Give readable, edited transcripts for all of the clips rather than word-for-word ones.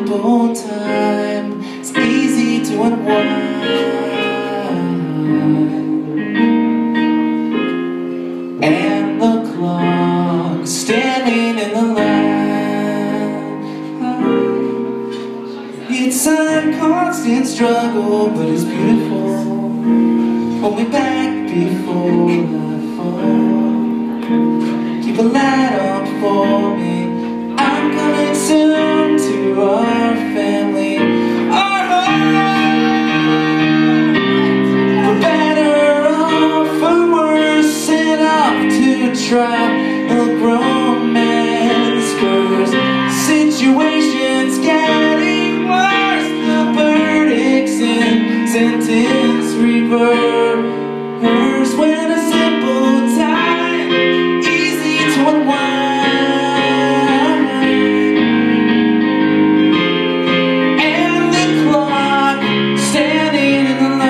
simple time, it's easy to unwind. And the clock standing in the line. It's a constant struggle, but it's beautiful. Hold me back before I fall. Keep a light on for me. I'm coming soon to our family, our home. For better or for worse, sent off to trial. Look, romance curse. Situations getting worse. The verdicts in sentence reverse. When a simple time, easy to unwind. And the clock standing in the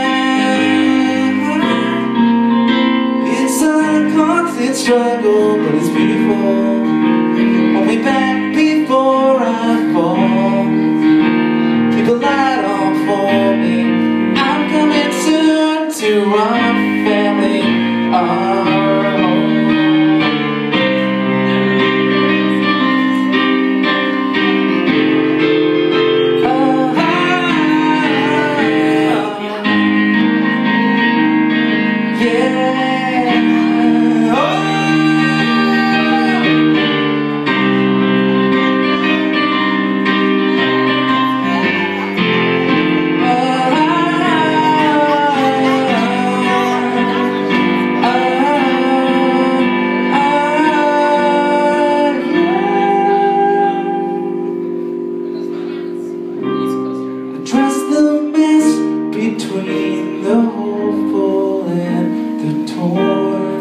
line. It's a constant struggle, but it's beautiful. Hold me back before I fall. Keep a light on for me. I'm coming soon to our family, our home. Between the hopeful and the torn,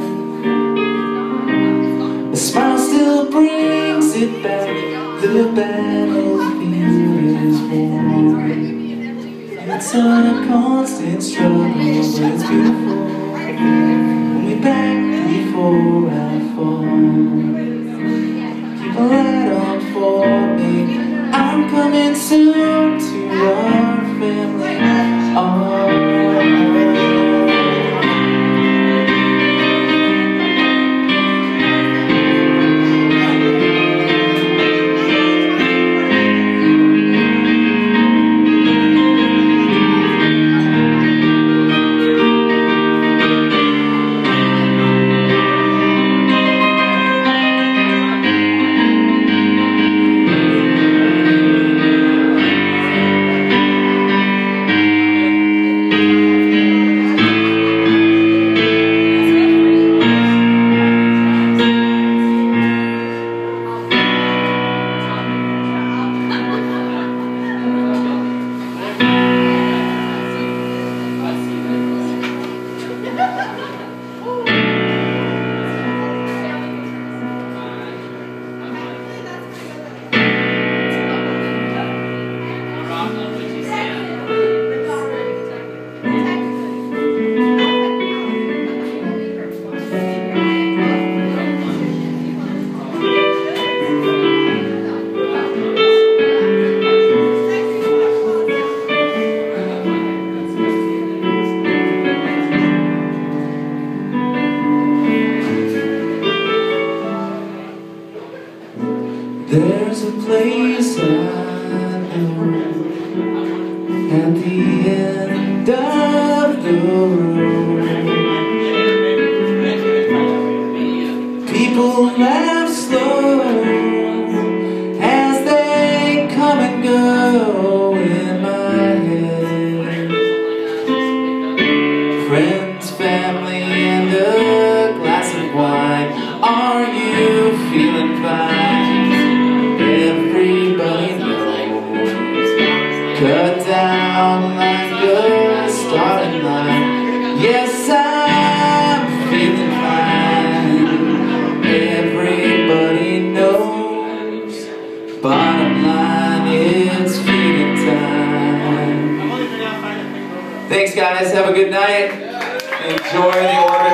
a smile still brings it back. The battlefield is warm. It's a constant struggle, but it's beautiful. Hold me back before I fall. Keep a light on for me. I'm coming soon to our family. There's a place I know at the end of the road. People laugh slow as they come and go in my head. Friends, family, and a glass of wine. Are you feeling fine? Everybody knows, cut down like a starting line. Yes, I'm feeling fine. Everybody knows, bottom line, it's feeding time. Thanks guys, have a good night. Enjoy the order.